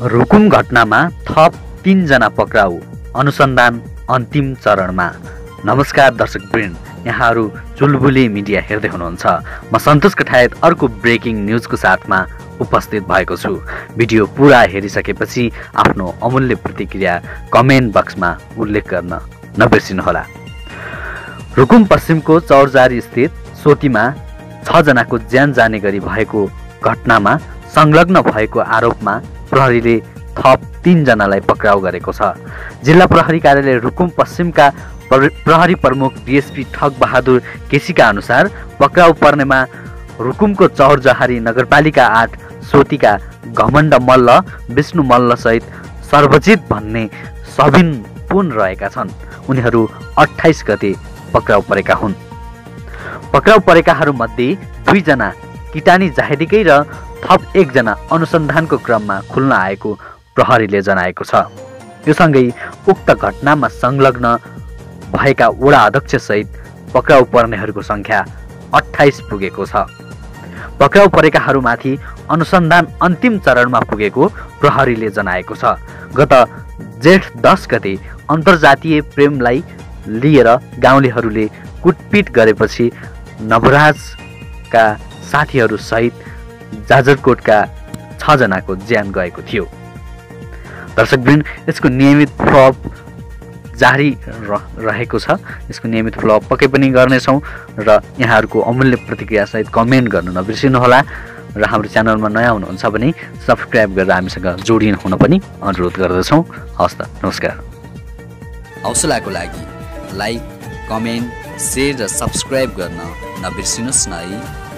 रुकुम घटनामा थप 3 जना पक्राउ, अनुसन्धान अन्तिम चरणमा। नमस्कार दर्शकवृन्द, यहाँहरू चुलबुली मिडिया हेर्दै हुनुहुन्छ। म सन्तोष कठायत अर्को ब्रेकिङ न्युजको साथमा उपस्थित भएको छु। भिडियो पुरा हेरिसकेपछि आफ्नो अमूल्य प्रतिक्रिया कमेन्ट बक्समा उल्लेख गर्न नबिर्सिनुहोला। रुकुम पश्चिमको चौरजारी स्थित सोतीमा 6 जनाको ज्यान जाने गरी भएको घटनामा संलग्न भएको आरोपमा प्रहरीले थप 3 जनालाई पक्राउ गरेको छ। जिल्ला प्रहरी कार्यालय रुकुम पश्चिमका प्रहरी प्रमुख डीएसपी ठग बहादुर केसीका अनुसार पक्राउ पर्नेमा रुकुमको चौरजहारी नगरपालिका 8 सोतीका घमण्ड मल्ल, विष्णु मल्ल सहित सर्वजित भन्ने सबिन पुन रहेका छन्। उनीहरू 28 गते पक्राउ परेका हुन्। पक्राउ परेकाहरूमध्ये 2 जना किटानी जाहेरीकै र थप 1 जना अनुसन्धानको क्रममा खुल्न आएको प्रहरीले जनाएको छ। यो सँगै उक्त घटनामा संलग्न भएका वडा अध्यक्ष सहित पक्राउ पर्नेहरूको संख्या 28 पुगेको छ। पक्राउ परेकाहरूमाथि अनुसन्धान अन्तिम चरणमा पुगेको प्रहरीले जनाएको छ। गत जेठ 10 गते अन्तर्जातीय प्रेमलाई लिएर गाउँलेहरूले कुटपिट गरेपछि नवराजका साथीहरू सहित जाजरकोटका 6 जनाको ज्यान गएको थियो। दर्शकवृन्द, यसको नियमित फलोअप जारी रहेको छ। यसको नियमित फलोअप पक्कै पनि गर्नेछौँ र यहाँहरूको अमूल्य प्रतिक्रिया सहित कमेन्ट गर्नु नबिर्सिनुहोला र हाम्रो च्यानलमा नयाँ हुनुहुन्छ भने सब्सक्राइब गरेर हामीसँग जोडिन हुन पनि अनुरोध गर्दछौँ। हवस् त, नमस्कार। हौसलाको लागि लाइक, कमेन्ट, शेयर र सब्सक्राइब गर्न नबिर्सिनुहोस् न है।